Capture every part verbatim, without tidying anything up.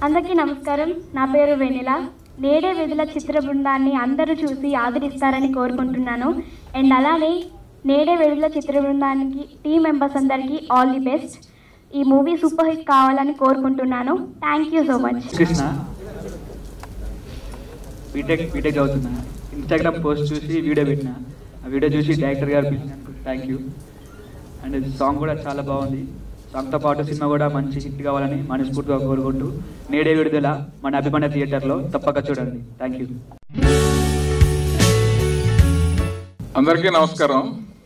అందరికీ నమస్కారం. నా పేరు వెనిల. నేడే విధుల చిత్ర బృందాన్ని అందరూ చూసి ఆదరిస్తారని కోరుకుంటున్నాను. అండ్ అలానే నేడే విధుల చిత్ర బృందానికి టీమ్ మెంబర్స్ అందరికీ ఆల్ ది బెస్ట్. ఈ మూవీ సూపర్ హిట్ కావాలని కోరుకుంటున్నాను. Thank you so much. Krishna BTech BTech అవుతున్నా. ఇన్స్టాగ్రామ్ పోస్ట్ చూసి వీడియో పెట్టిన. ఆ వీడియో చూసి డైరెక్టర్ గారు పిలిచినందుకు థ్యాంక్ యూ. అండ్ సాంగ్ కూడా చాలా బాగుంది. సాంగ్తో పాటు సినిమా కూడా మంచి హిట్ కావాలని మనస్ఫూర్తిగా కోరుకుంటూ నేడే విడుదల మన అభిమాన థియేటర్లో తప్పక చూడండి. Thank you. అందరికీ నమస్కారం.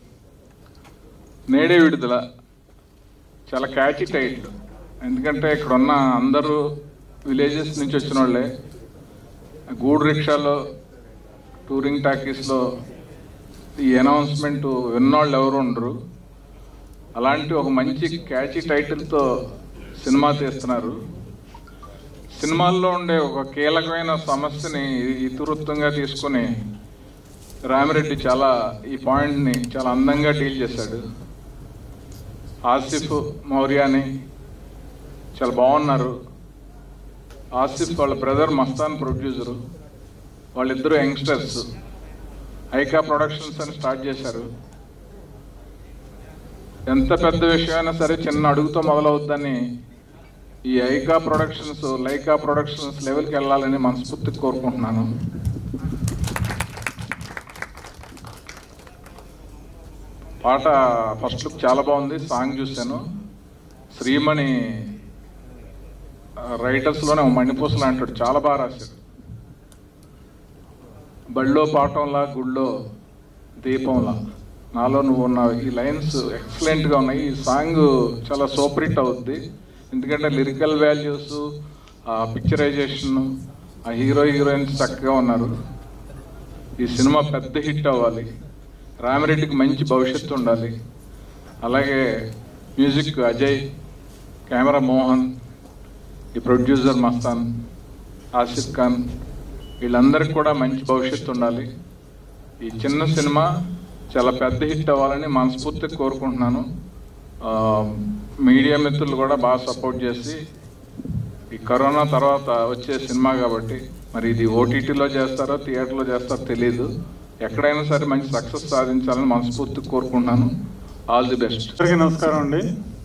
నేడే విడుదల చాలా క్యాచీ టైటిల్. ఎందుకంటే ఇక్కడ ఉన్న అందరూ విలేజెస్ నుంచి వచ్చిన వాళ్ళే. గూడు రిక్షాలో, టూరింగ్ టాకీస్లో ఈ అనౌన్స్మెంట్ విన్నోళ్ళు ఎవరు ఉండరు. అలాంటి ఒక మంచి క్యాచీ టైటిల్తో సినిమా తీస్తున్నారు. సినిమాల్లో ఉండే ఒక కీలకమైన సమస్యని ఇతివృత్తంగా తీసుకుని రామిరెడ్డి చాలా ఈ పాయింట్ని చాలా అందంగా డీల్ చేశాడు. ఆసిఫ్ మౌర్యాని చాలా బాగున్నారు. ఆసిఫ్ వాళ్ళ బ్రదర్ మస్తాన్ ప్రొడ్యూసరు. వాళ్ళిద్దరూ యంగ్స్టర్స్. ఐకా ప్రొడక్షన్స్ అని స్టార్ట్ చేశారు. ఎంత పెద్ద విషయమైనా సరే చిన్న అడుగుతో మొదలవుద్దని ఈ ఐకా ప్రొడక్షన్స్ లైకా ప్రొడక్షన్స్ లెవెల్కి వెళ్ళాలని మనస్ఫూర్తిగా కోరుకుంటున్నాను. పాట ఫస్ట్ లుక్ చాలా బాగుంది. సాంగ్ చూశాను. శ్రీమణి రైటర్స్లోనే మణిపూసలు అంటాడు, చాలా బాగా రాశాడు. బళ్ళో పాఠంలా గుళ్ళో దీపంలా నాలో నువ్వు ఉన్నావు. ఈ లైన్స్ ఎక్సలెంట్గా ఉన్నాయి. ఈ సాంగ్ చాలా సూపర్ హిట్ అవుద్ది. ఎందుకంటే లిరికల్ వాల్యూస్, ఆ పిక్చరైజేషన్, ఆ హీరో హీరోయిన్స్ చక్కగా ఉన్నారు. ఈ సినిమా పెద్ద హిట్ అవ్వాలి. రామిరెడ్డికి మంచి భవిష్యత్తు ఉండాలి. అలాగే మ్యూజిక్ అజయ్, కెమెరా మోహన్, ఈ ప్రొడ్యూసర్ మస్తాన్, ఆసిఫ్ ఖాన్, వీళ్ళందరికీ కూడా మంచి భవిష్యత్తు ఉండాలి. ఈ చిన్న సినిమా చాలా పెద్ద హిట్ అవ్వాలని మనస్ఫూర్తిగా కోరుకుంటున్నాను. మీడియా మిత్రులు కూడా బాగా సపోర్ట్ చేసి, ఈ కరోనా తర్వాత వచ్చే సినిమా కాబట్టి మరి ఇది ఓటీటీలో చేస్తారో థియేటర్లో చేస్తారో తెలీదు. ఎక్కడైనా సరే మంచి సక్సెస్ సాధించాలని మనస్ఫూర్తిగా కోరుకుంటున్నాను. All the best. అందరికీ నమస్కారం అండి.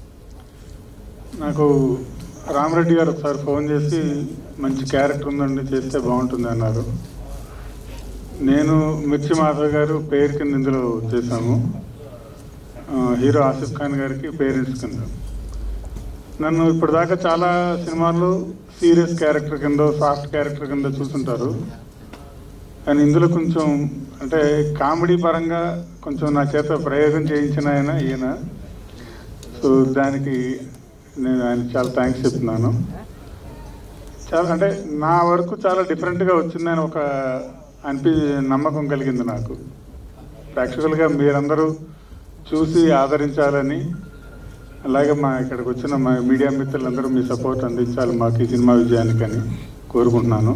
నాకు రామిరెడ్డి గారు ఒకసారి ఫోన్ చేసి మంచి క్యారెక్టర్ ఉందండి, చేస్తే బాగుంటుంది అన్నారు. నేను మిర్చి మాధవ్ గారు పేరు కింద ఇందులో చేశాము. హీరో ఆసిఫ్ ఖాన్ గారికి పేరెంట్స్ కింద. నన్ను ఇప్పటిదాకా చాలా సినిమాల్లో సీరియస్ క్యారెక్టర్ కింద, సాఫ్ట్ క్యారెక్టర్ కింద చూస్తుంటారు. కానీ ఇందులో కొంచెం అంటే కామెడీ పరంగా కొంచెం నా చేత ప్రయోగం చేయించిన ఆయన ఈయన. సో దానికి నేను ఆయన చాలా థ్యాంక్స్ చెప్తున్నాను. చాలా అంటే నా వరకు చాలా డిఫరెంట్గా వచ్చిందని ఒక అనిపి నమ్మకం కలిగింది నాకు. ప్రేక్షకులుగా మీరందరూ చూసి ఆదరించాలని, అలాగే మా ఇక్కడికి వచ్చిన మా మీడియా మిత్రులందరూ మీ సపోర్ట్ అందించాలి మాకు ఈ సినిమా విజయానికని కోరుకుంటున్నాను.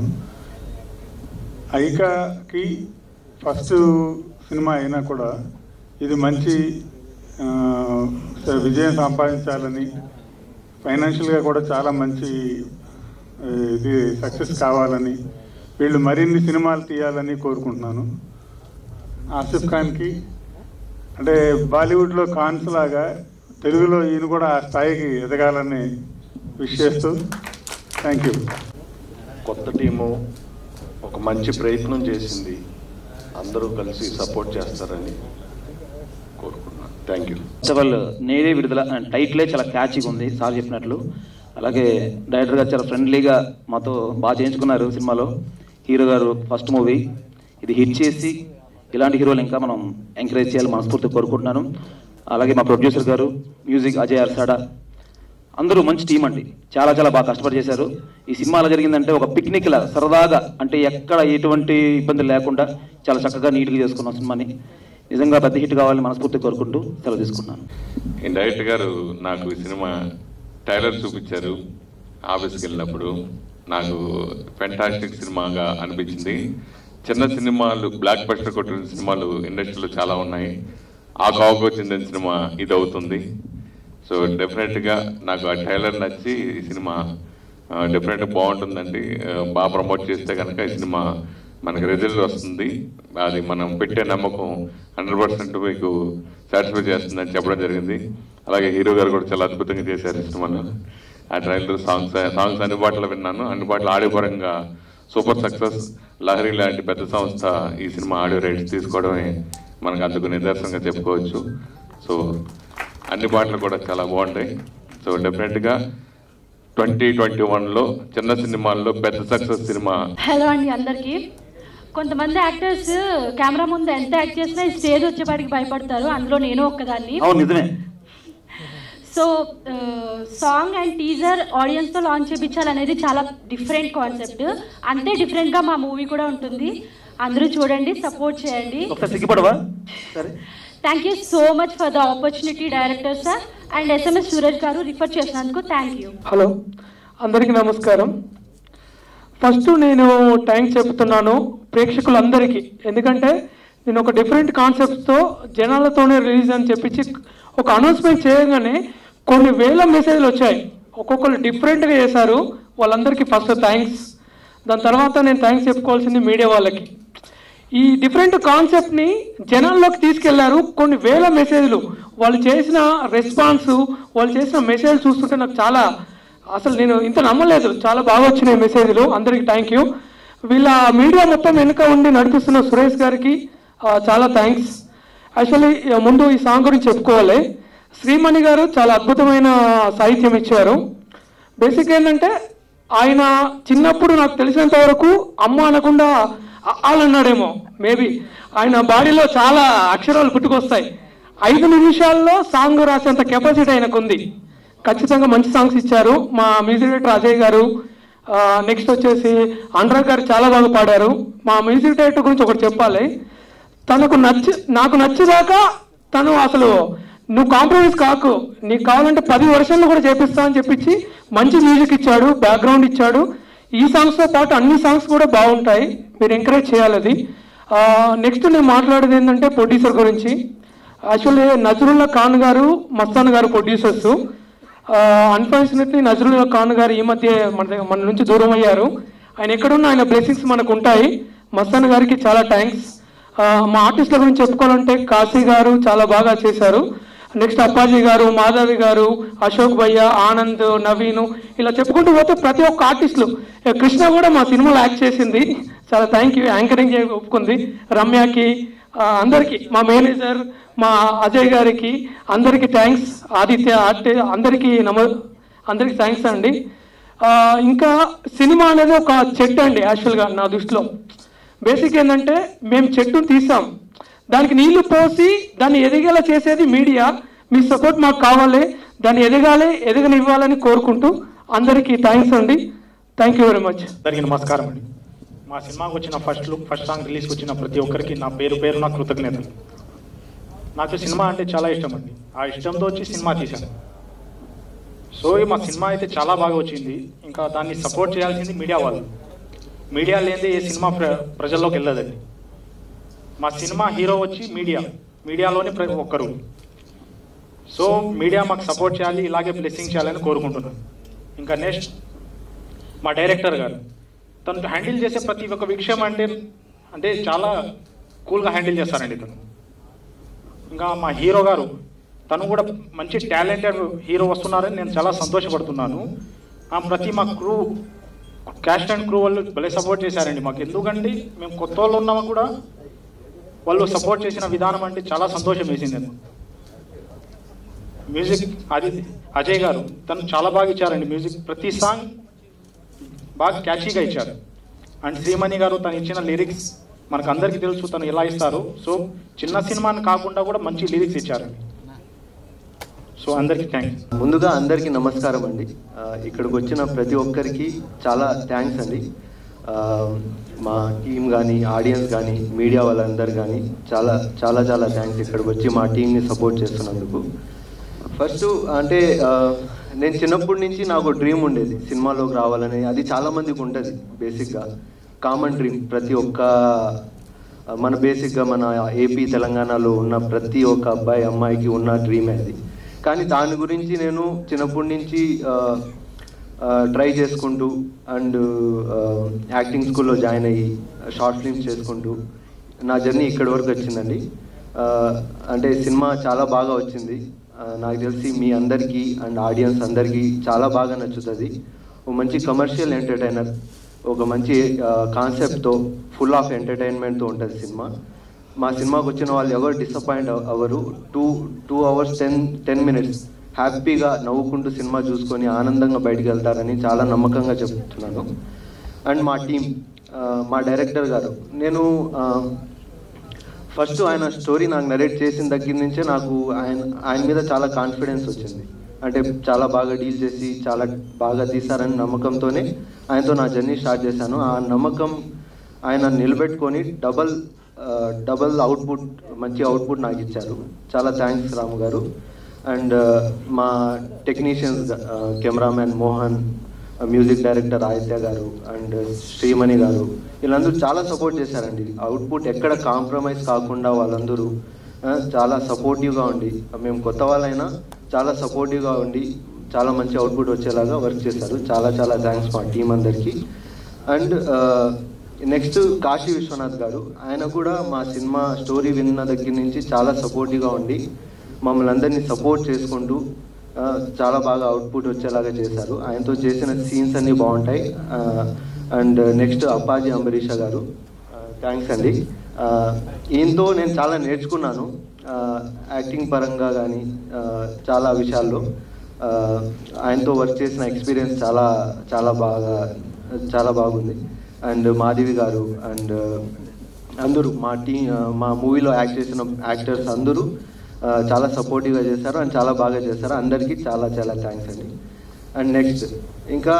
ఐకాకి ఫస్ట్ సినిమా అయినా కూడా ఇది మంచి విజయం సంపాదించాలని, ఫైనాన్షియల్గా కూడా చాలా మంచి ఇది సక్సెస్ కావాలని, వీళ్ళు మరిన్ని సినిమాలు తీయాలని కోరుకుంటున్నాను. ఆసిఫ్ ఖాన్కి అంటే బాలీవుడ్లో ఖాన్స్ లాగా తెలుగులో ఈయన కూడా ఆ స్థాయికి ఎదగాలని విష్ చేస్తూ థ్యాంక్ యూ. కొత్త టీము ఒక మంచి ప్రయత్నం చేసింది. అందరూ కలిసి సపోర్ట్ చేస్తారని కోరుకుంటున్నాను. Thank you. వాళ్ళు నేడే విడుదల టైటిలే చాలా క్యాచీగా ఉంది సార్ చెప్పినట్లు. అలాగే డైరెక్టర్ గారు చాలా ఫ్రెండ్లీగా మాతో బాగా చేయించుకున్నారు. సినిమాలో హీరో గారు ఫస్ట్ మూవీ ఇది హిట్ చేసి ఇలాంటి హీరోలు ఇంకా మనం ఎంకరేజ్ చేయాలి మనస్ఫూర్తిగా కోరుకుంటున్నాను. అలాగే మా ప్రొడ్యూసర్ గారు, మ్యూజిక్ అజయ్ అర్సాడా, అందరూ మంచి టీం అండి. చాలా చాలా బాగా కష్టపడి చేశారు. ఈ సినిమా ఎలా జరిగిందంటే ఒక పిక్నిక్లా సరదాగా, అంటే ఎక్కడ ఎటువంటి ఇబ్బంది లేకుండా చాలా చక్కగా నీట్గా చేసుకున్నాం సినిమాని. నిజంగా పెద్ద హిట్ కావాలని మనస్ఫూర్తిగా కోరుకుంటూ సెలవు తీసుకున్నాను. డైరెక్టర్ గారు నాకు ఈ సినిమా ట్రైలర్ చూపించారు. ఆఫీస్కి వెళ్ళినప్పుడు నాకు ఫెంటాస్టిక్ సినిమాగా అనిపించింది. చిన్న సినిమాలు, బ్లాక్ బస్టర్ కొట్టిన సినిమాలు ఇండస్ట్రీలో చాలా ఉన్నాయి. ఆ కావుకు చెందిన సినిమా ఇది అవుతుంది. సో డెఫినెట్గా నాకు ఆ ట్రైలర్ నచ్చి ఈ సినిమా డెఫినెట్గా బాగుంటుందండి. బాగా ప్రమోట్ చేస్తే కనుక ఈ సినిమా మనకి రిజల్ట్ వస్తుంది. అది మనం పెట్టే నమ్మకం హండ్రెడ్ పర్సెంట్ మీకు సాటిస్ఫై చేస్తుందని చెప్పడం జరిగింది. అలాగే హీరో గారు కూడా చాలా అద్భుతంగా చేశారు ఈ సినిమాలో. ఆ ట్రైలర్ సాంగ్స్ సాంగ్స్ అన్ని పాటలు విన్నాను. అన్ని పాటలు ఆడియో పరంగా సూపర్ సక్సెస్. లహరి లాంటి పెద్ద సంస్థ ఈ సినిమా ఆడియో రైట్స్ తీసుకోవడమే మనకు అందుకు నిదర్శనంగా చెప్పుకోవచ్చు. సో అన్ని పాటలు కూడా చాలా బాగుంటాయి. సో డెఫినెట్గా ట్వంటీ ట్వంటీ వన్లో చిన్న సినిమాల్లో పెద్ద సక్సెస్ సినిమా. హలో అండి అందరికీ. కొంతమంది యాక్టర్స్ కెమెరా ముందు ఎంత యాక్ట్ చేసినా స్టేజ్ వచ్చేపాటికి భయపడతారు. అందులో నేను ఒక్కదాన్ని. నిజమే. సో సాంగ్ అండ్ టీజర్ ఆడియన్స్తో లాంచ్ చేయించాలనేది చాలా డిఫరెంట్ కాన్సెప్ట్. అంతే డిఫరెంట్గా మా మూవీ కూడా ఉంటుంది. అందరూ చూడండి, సపోర్ట్ చేయండి. Thank you so much for the opportunity director sir and SMS Suraj garu refer చేసినందుకు థ్యాంక్ యూ. హలో అందరికీ నమస్కారం. ఫస్ట్ నేను థ్యాంక్స్ చెప్తున్నాను ప్రేక్షకులందరికీ. ఎందుకంటే నేను ఒక డిఫరెంట్ కాన్సెప్ట్తో జనాలతోనే రిలీజ్ అని చెప్పించి ఒక అనౌన్స్మెంట్ చేయగానే కొన్ని వేల మెసేజ్లు వచ్చాయి. ఒక్కొక్కరు డిఫరెంట్గా చేశారు. వాళ్ళందరికీ ఫస్ట్ థ్యాంక్స్. దాని తర్వాత నేను థ్యాంక్స్ చెప్పుకోవాల్సింది మీడియా వాళ్ళకి. ఈ డిఫరెంట్ కాన్సెప్ట్ని జనాల్లోకి తీసుకెళ్లారు. కొన్ని వేల మెసేజ్లు, వాళ్ళు చేసిన రెస్పాన్స్, వాళ్ళు చేసిన మెసేజ్ చూస్తుంటే నాకు చాలా, అసలు నేను ఇంత నమ్మలేదు. చాలా బాగా వచ్చినాయి మెసేజ్లు. అందరికీ థ్యాంక్ యూ. వీళ్ళ మీడియా మొత్తం వెనుక ఉండి నడిపిస్తున్న సురేష్ గారికి చాలా థ్యాంక్స్. యాక్చువల్లీ ముందు ఈ సాంగ్ గురించి చెప్పుకోవాలి. శ్రీమణి గారు చాలా అద్భుతమైన సాహిత్యం ఇచ్చారు. బేసిక్ ఏంటంటే ఆయన చిన్నప్పుడు నాకు తెలిసినంత వరకు అమ్మ అనకుండా అన్నాడేమో. మేబీ ఆయన బాడీలో చాలా అక్షరాలు పుట్టుకొస్తాయి. ఐదు నిమిషాల్లో సాంగ్ రాసేంత కెపాసిటీ ఆయనకు ఉంది. ఖచ్చితంగా మంచి సాంగ్స్ ఇచ్చారు. మా మ్యూజిక్ డైరెక్టర్ అజయ్ గారు, నెక్స్ట్ వచ్చేసి అనురాగ్ గారు చాలా బాగా పాడారు. మా మ్యూజిక్ డైరెక్టర్ గురించి ఒకటి చెప్పాలి. తనకు నచ్చి నాకు నచ్చేదాకా తను అసలు నువ్వు కాంప్రమైజ్ కాకు, నీకు కావాలంటే పది వర్షన్లు కూడా చేపిస్తా అని చెప్పించి మంచి మ్యూజిక్ ఇచ్చాడు, బ్యాక్గ్రౌండ్ ఇచ్చాడు. ఈ సాంగ్స్తో పాటు అన్ని సాంగ్స్ కూడా బాగుంటాయి. మీరు ఎంకరేజ్ చేయాలి అది. నెక్స్ట్ నేను మాట్లాడేది ఏంటంటే ప్రొడ్యూసర్ గురించి. యాక్చువల్లీ నజరుల్లా ఖాన్ గారు, మస్తాన్ గారు ప్రొడ్యూసర్స్. అన్ఫార్చునేట్లీ నజరుల్లా ఖాన్ గారు ఈ మధ్య మన మన నుంచి దూరం అయ్యారు. ఆయన ఎక్కడున్నా ఆయన బ్లెస్సింగ్స్ మనకు ఉంటాయి. మస్తాన్ గారికి చాలా థ్యాంక్స్. మా ఆర్టిస్టుల గురించి చెప్పుకోవాలంటే కాశీ గారు చాలా బాగా చేశారు. నెక్స్ట్ అప్పాజీ గారు, మాధవి గారు, అశోక్ భయ్య, ఆనంద్, నవీన్, ఇలా చెప్పుకుంటూ పోతే ప్రతి ఒక్క ఆర్టిస్టులు. కృష్ణ కూడా మా సినిమాలో యాక్ట్ చేసింది. చాలా థ్యాంక్ యూ. యాంకరింగ్ ఒప్పుకుంది. రమ్యకి, అందరికీ, మా మేనేజర్, మా అజయ్ గారికి అందరికీ థ్యాంక్స్. ఆదిత్య ఆర్ట్ అందరికీ నమ అందరికీ థ్యాంక్స్ అండి. ఇంకా సినిమా అనేది ఒక చెట్టు అండి. యాక్చువల్గా నా దృష్టిలో బేసిక్ ఏంటంటే మేము చెట్టును తీసాం, దానికి నీళ్లు పోసి దాన్ని ఎదిగేలా చేసేది మీడియా. మీ సపోర్ట్ మాకు కావాలి, దాన్ని ఎదగాలి, ఎదగనివ్వాలని కోరుకుంటూ అందరికీ థ్యాంక్స్ అండి. Thank you very much. అందరికీ నమస్కారం అండి. మా సినిమాకి వచ్చిన ఫస్ట్ లుక్ ఫస్ట్ సాంగ్ రిలీజ్కి వచ్చిన ప్రతి ఒక్కరికి నా పేరు పేరు నా కృతజ్ఞతలు. నాకు సినిమా అంటే చాలా ఇష్టం అండి. ఆ ఇష్టంతో వచ్చి సినిమా తీశాను. సో మా సినిమా అయితే చాలా బాగా వచ్చింది. ఇంకా దాన్ని సపోర్ట్ చేయాల్సింది మీడియా వాళ్ళు. మీడియా లేనిదే ఏ సినిమా ప్ర ప్రజల్లోకి వెళ్ళదండి. మా సినిమా హీరో వచ్చి మీడియా, మీడియాలోని ప్రతి ఒక్కరు. సో మీడియా మాకు సపోర్ట్ చేయాలి, ఇలాగే బ్లెస్సింగ్ చేయాలని కోరుకుంటున్నాను. ఇంకా నెక్స్ట్ మా డైరెక్టర్ గారు, తను హ్యాండిల్ చేసే ప్రతి ఒక్క విషయం అంటే అంటే చాలా కూల్గా హ్యాండిల్ చేస్తారండి తను. ఇంకా మా హీరో గారు, తను కూడా మంచి టాలెంటెడ్ హీరో వస్తున్నారని నేను చాలా సంతోషపడుతున్నాను. ప్రతి మా క్రూ, క్యాస్ట్ అండ్ క్రూ వాళ్ళు భలే సపోర్ట్ చేశారండి మాకు. ఎందుకంటే మేము కొత్త వాళ్ళు ఉన్నామా కూడా వాళ్ళు సపోర్ట్ చేసిన విధానం అంటే చాలా సంతోషం వేసింది. మ్యూజిక్ అది అజయ్ గారు, తను చాలా బాగా ఇచ్చారండి మ్యూజిక్. ప్రతి సాంగ్ బాగా క్యాచీగా ఇచ్చారు. అండ్ శ్రీమణి గారు తను ఇచ్చిన లిరిక్స్ మనకు అందరికీ తెలుసు తను ఎలా ఇస్తారు. సో చిన్న సినిమాని కాకుండా కూడా మంచి లిరిక్స్ ఇచ్చారండి. సో అందరికీ థ్యాంక్స్. ముందుగా అందరికీ నమస్కారం అండి. ఇక్కడికి వచ్చిన ప్రతి ఒక్కరికి చాలా థ్యాంక్స్ అండి. మా టీం కానీ, ఆడియన్స్ కానీ, మీడియా వాళ్ళందరూ కానీ చాలా చాలా చాలా థ్యాంక్స్ ఇక్కడికి వచ్చి మా టీంని సపోర్ట్ చేస్తున్నందుకు. ఫస్ట్ అంటే నేను చిన్నప్పటి నుంచి నాకు డ్రీమ్ ఉండేది సినిమాలోకి రావాలని. అది చాలామందికి ఉంటుంది బేసిక్గా, కామన్ డ్రీమ్. ప్రతి ఒక్క మన బేసిక్గా మన ఏపీ తెలంగాణలో ఉన్న ప్రతి ఒక్క అబ్బాయి అమ్మాయికి ఉన్న డ్రీమే అది. కానీ దాని గురించి నేను చిన్నప్పటి నుంచి ట్రై చేసుకుంటూ అండ్ యాక్టింగ్ స్కూల్లో జాయిన్ అయ్యి షార్ట్ ఫిల్మ్స్ చేసుకుంటూ నా జర్నీ ఇక్కడి వరకు వచ్చిందండి. అంటే సినిమా చాలా బాగా వచ్చింది. నాకు తెలిసి మీ అందరికీ అండ్ ఆడియన్స్ అందరికీ చాలా బాగా నచ్చుతుంది. ఒక మంచి కమర్షియల్ ఎంటర్టైనర్, ఒక మంచి కాన్సెప్ట్తో ఫుల్ ఆఫ్ ఎంటర్టైన్మెంట్తో ఉంటుంది సినిమా. మా సినిమాకి వచ్చిన వాళ్ళు ఎవరు డిసప్పాయింట్ అవ్వరు. Two two hours ten ten minutes హ్యాపీగా నవ్వుకుంటూ సినిమా చూసుకొని ఆనందంగా బయటికి వెళ్తారని చాలా నమ్మకంగా చెప్తున్నాను. అండ్ మా టీం, మా డైరెక్టర్ గారు, నేను ఫస్ట్ ఆయన స్టోరీ నాకు నరేట్ చేసిన దగ్గర నుంచే నాకు ఆయన ఆయన మీద చాలా కాన్ఫిడెన్స్ వచ్చింది. అంటే చాలా బాగా డీల్ చేసి చాలా బాగా తీశారని నమ్మకంతోనే ఆయనతో నా జర్నీ స్టార్ట్ చేశాను. ఆ నమ్మకం ఆయన నిలబెట్టుకొని డబల్ డబల్ అవుట్పుట్, మంచి అవుట్పుట్ నాకు ఇచ్చారు. చాలా థ్యాంక్స్ రాము గారు. అండ్ మా technicians, cameraman Mohan, music director Aditya garu and Shreemani గారు, వీళ్ళందరూ చాలా సపోర్ట్ చేశారండి. అవుట్పుట్ ఎక్కడ కాంప్రమైజ్ కాకుండా వాళ్ళందరూ చాలా సపోర్టివ్గా ఉండి, మేము కొత్త వాళ్ళైనా చాలా సపోర్టివ్గా ఉండి చాలా మంచి అవుట్పుట్ వచ్చేలాగా వర్క్ చేశారు. చాలా చాలా థ్యాంక్స్ మా టీం అందరికీ. అండ్ నెక్స్ట్ కాశీ విశ్వనాథ్ గారు, ఆయన కూడా మా సినిమా స్టోరీ విన్న దగ్గర నుంచి చాలా సపోర్టివ్గా ఉండి మమ్మల్ని అందరినీ సపోర్ట్ చేసుకుంటూ చాలా బాగా అవుట్పుట్ వచ్చేలాగా చేశారు. ఆయనతో చేసిన సీన్స్ అన్నీ బాగుంటాయి. అండ్ నెక్స్ట్ అప్పాజీ అంబరీష గారు, థ్యాంక్స్ అండి. ఈయనతో నేను చాలా నేర్చుకున్నాను యాక్టింగ్ పరంగా కానీ చాలా విషయాల్లో. ఆయనతో వర్క్ చేసిన ఎక్స్పీరియన్స్ చాలా చాలా బాగా చాలా బాగుంది. అండ్ మాధవి గారు అండ్ అందరూ మా టీ మా మూవీలో యాక్ట్ చేసిన యాక్టర్స్ అందరూ చాలా సపోర్టివ్గా చేశారు అండ్ చాలా బాగా చేశారు. అందరికీ చాలా చాలా థ్యాంక్స్ అండి. అండ్ నెక్స్ట్ ఇంకా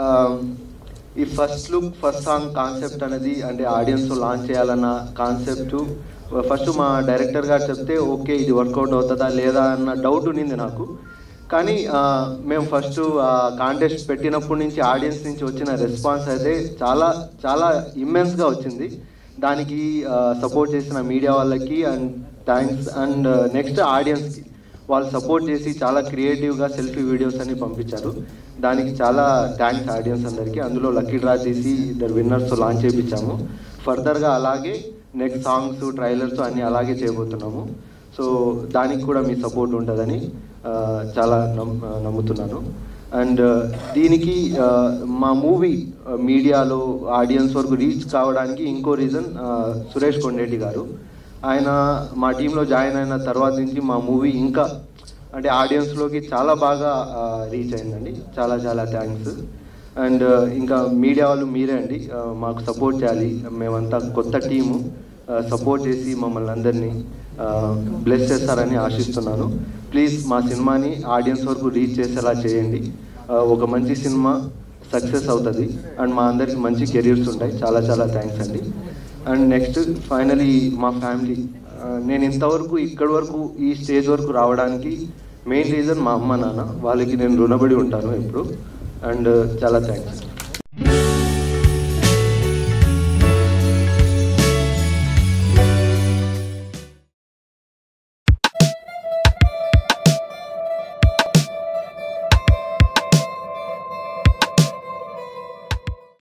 ఈ first look first song concept అనేది అంటే ఆడియన్స్తో లాంచ్ చేయాలన్న కాన్సెప్ట్ ఫస్ట్ మా డైరెక్టర్ గారు చెప్తే ఓకే ఇది వర్కౌట్ అవుతుందా లేదా అన్న డౌట్ ఉన్నింది నాకు. కానీ మేము ఫస్ట్ కాంటెస్ట్ పెట్టినప్పటి నుంచి ఆడియన్స్ నుంచి వచ్చిన రెస్పాన్స్ అయితే చాలా చాలా ఇమ్మెన్స్గా వచ్చింది. దానికి సపోర్ట్ చేసిన మీడియా వాళ్ళకి అండ్ థ్యాంక్స్. అండ్ నెక్స్ట్ ఆడియన్స్కి, వాళ్ళు సపోర్ట్ చేసి చాలా క్రియేటివ్గా సెల్ఫీ వీడియోస్ అని పంపించారు. దానికి చాలా థ్యాంక్స్ ఆడియన్స్ అందరికీ. అందులో లక్కీ డ్రా చేసి ఇద్దరు విన్నర్స్ లాంచ్ చేయించాము. ఫర్దర్గా అలాగే నెక్స్ట్ సాంగ్స్, ట్రైలర్స్ అన్నీ అలాగే చేయబోతున్నాము. సో దానికి కూడా మీ సపోర్ట్ ఉంటుందని చాలా నమ్ముతున్నాను. అండ్ దీనికి మా మూవీ మీడియాలో ఆడియన్స్ వరకు రీచ్ కావడానికి ఇంకో రీజన్ సురేష్ కొండేటి గారు. ఆయన మా టీంలో జాయిన్ అయిన తర్వాత నుంచి మా మూవీ ఇంకా అంటే ఆడియన్స్లోకి చాలా బాగా రీచ్ అయిందండి. చాలా చాలా థ్యాంక్స్. అండ్ ఇంకా మీడియా వాళ్ళు మీరే అండి, మాకు సపోర్ట్ చేయాలి. మేమంతా కొత్త టీము, సపోర్ట్ చేసి మమ్మల్ని అందరినీ బ్లెస్ చేస్తారని ఆశిస్తున్నాను. ప్లీజ్ మా సినిమాని ఆడియన్స్ వరకు రీచ్ చేసేలా చేయండి. ఒక మంచి సినిమా సక్సెస్ అవుతుంది అండ్ మా అందరికి మంచి కెరీర్స్ ఉంటాయి. చాలా చాలా థ్యాంక్స్ అండి. అండ్ నెక్స్ట్ ఫైనలీ మా ఫ్యామిలీ, నేను ఇంతవరకు ఇక్కడి వరకు ఈ స్టేజ్ వరకు రావడానికి మెయిన్ రీజన్ మా అమ్మ నాన్న. వాళ్ళకి నేను రుణపడి ఉంటాను ఎప్పుడు. అండ్ చాలా థ్యాంక్స్.